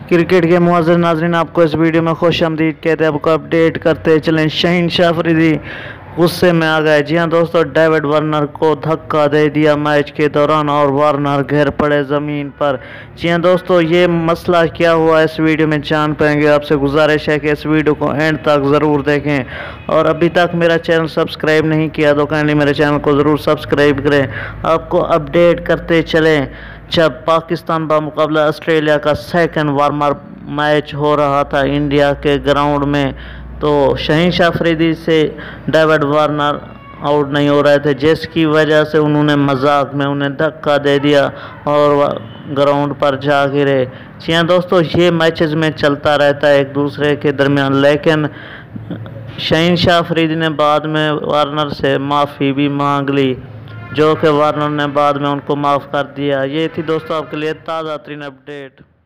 Cricket के मुआज़िज़ नाज़रीन, आपको इस वीडियो में खुशामदीद कहते हैं। आपको अपडेट करते चलें। शहीनशाह अफरीदी गुस्से में आ गए। जी हाँ दोस्तों, डेविड वार्नर को धक्का दे दिया मैच के दौरान और वार्नर गिर पड़े ज़मीन पर। जी हाँ दोस्तों, ये मसला क्या हुआ इस वीडियो में जान पाएंगे। आपसे गुजारिश है कि इस वीडियो को एंड तक ज़रूर देखें और अभी तक मेरा चैनल सब्सक्राइब नहीं किया तो काइंडली मेरे चैनल को ज़रूर सब्सक्राइब करें। आपको अपडेट करते चलें। जब पाकिस्तान बामुकाबला ऑस्ट्रेलिया का सेकंड वार्म अप मैच हो रहा था इंडिया के ग्राउंड में, तो शहीनशाह अफरीदी से डेविड वार्नर आउट नहीं हो रहे थे, जिसकी वजह से उन्होंने मजाक में उन्हें धक्का दे दिया और ग्राउंड पर जा गिरे। जी हाँ दोस्तों, ये मैचेस में चलता रहता है एक दूसरे के दरमियान, लेकिन शहीनशाह अफरीदी ने बाद में वार्नर से माफ़ी भी मांग ली, जो कि वार्नर ने बाद में उनको माफ़ कर दिया। ये थी दोस्तों आपके लिए ताज़ा तरीन अपडेट।